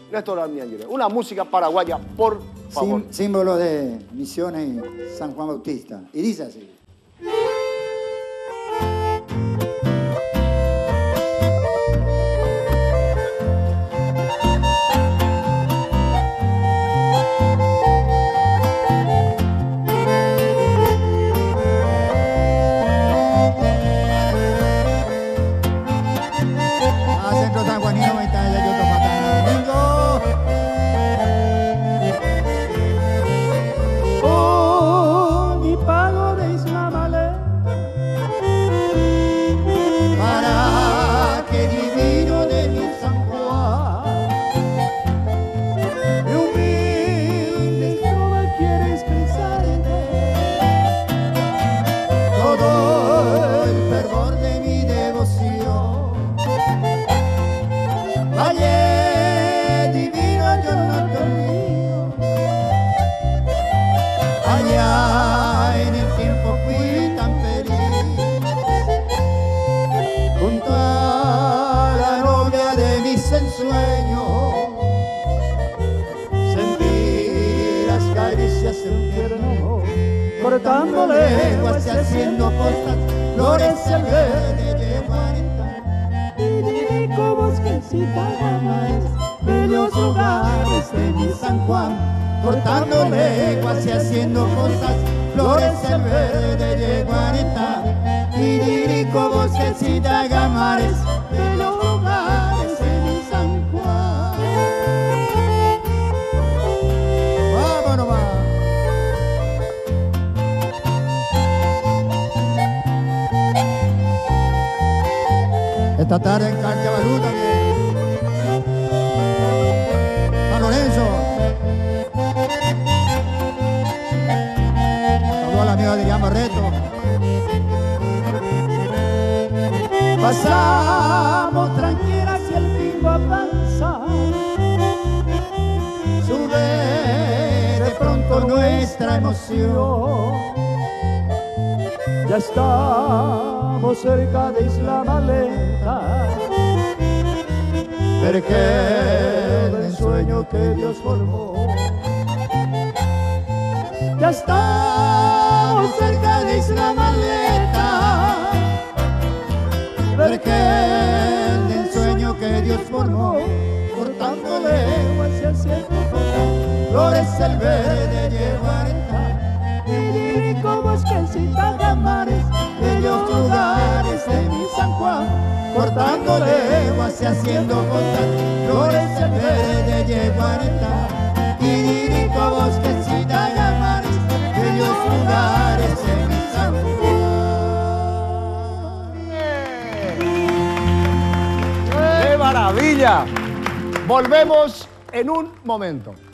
Néstor Armiángel. Una música paraguaya, por favor. Símbolo de Misiones San Juan Bautista. Y dice así. Cortando lenguas y haciendo cosas, florece el verde de 40. Y como bosquecita llamas, bellos lugares de mi San Juan. Cortando lenguas y haciendo cosas, florece el verde de 40. Y como bosquecita llamares, bellos lugares de mi San Juan. Vámonos, va. Esta tarde en Carcabalú también. San Lorenzo. Saludos al amigo Adrián Barreto. Pasamos tranquilas y el bingo avanza. Sube de pronto nuestra emoción. Ya estamos cerca de Isla Maleta, cerca del ensueño que Dios formó. Ya estamos cerca de Isla Maleta, cerca del ensueño que Dios formó. Cortando lenguas y haciendo cosas, florece el verde de 40. Y como bosquecita de mares, bellos lugares de mi San Juan. Cortando lenguas y haciendo cosas, florece el verde de 40. Y como bosquecita de mares, bellos lugares de mi San Juan. ¡Qué maravilla! Volvemos en un momento.